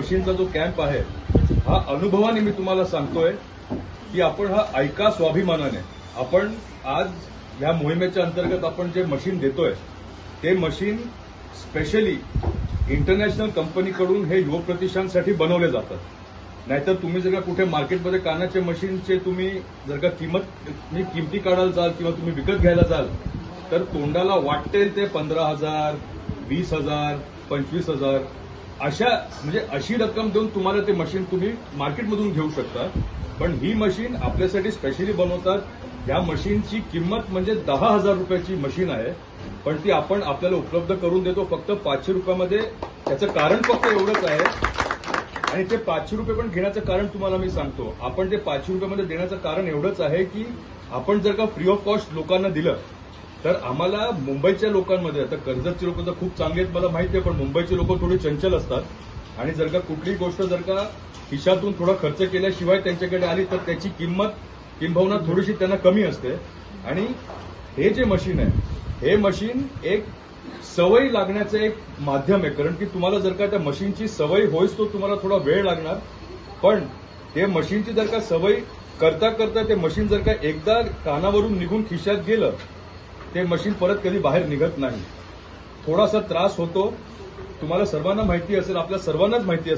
मशीनचा जो कॅम्प आहे हा अनुभवाने मी तुम्हाला सांगतोय की आपण हा ऐका स्वाभिमानाने. आपण आज या मोहिमेच्या अंतर्गत आपण जे मशीन देतोय ते मशीन स्पेशली इंटरनॅशनल कंपनीकडून हे युवक प्रतिष्ठानसाठी बनवले जातात. नाहीतर तुम्ही जर का कुठे मार्केटमध्ये कानाच्या मशीनचे तुम्ही जर का किमती काढायला जाल किंवा तुम्ही विकत घ्यायला जाल तर तोंडाला वाटेल ते 15,000, 20,000, 25,000 अशी रक्कम देऊन तुम्हाला ते मशीन तुम्ही मार्केटमधून घेऊ शकता. पण ही मशीन आपल्यासाठी स्पेशली बनवतात. या मशीनची किंमत म्हणजे 10,000 रुपयाची मशीन आहे, पण ती आपण आपल्याला उपलब्ध करून देतो फक्त 500 रुपयामध्ये. त्याचं कारण फक्त एवढंच आहे आणि ते 500 रुपये पण घेण्याचं कारण तुम्हाला मी सांगतो. आपण ते 500 रुपयामध्ये देण्याचं कारण एवढंच आहे की आपण जर का फ्री ऑफ कॉस्ट लोकांना दिलं तर आम्हाला मुंबईच्या लोकांमध्ये, आता कर्जतची लोक तर खूप चांगली आहेत मला माहिती आहे, पण मुंबईची लोक थोडी चंचल असतात आणि जर का कुठलीही गोष्ट जर का खिशातून थोडा खर्च केल्याशिवाय त्यांच्याकडे आली तर त्याची किंबहुना थोडीशी त्यांना कमी असते. आणि हे जे मशीन आहे हे मशीन एक सवय लागण्याचं एक माध्यम आहे. कारण की तुम्हाला जर का त्या मशीनची सवय होईच तो तुम्हाला थोडा वेळ लागणार, पण ते मशीनची जर का सवय करता करता ते मशीन जर का एकदा कानावरून निघून खिशात गेलं ते मशीन परत कधी बाहेर निघत नाही. थोडासा त्रास होतो, तुम्हाला सर्वांना माहिती असेल, आपल्या सर्वांनाच माहिती असेल.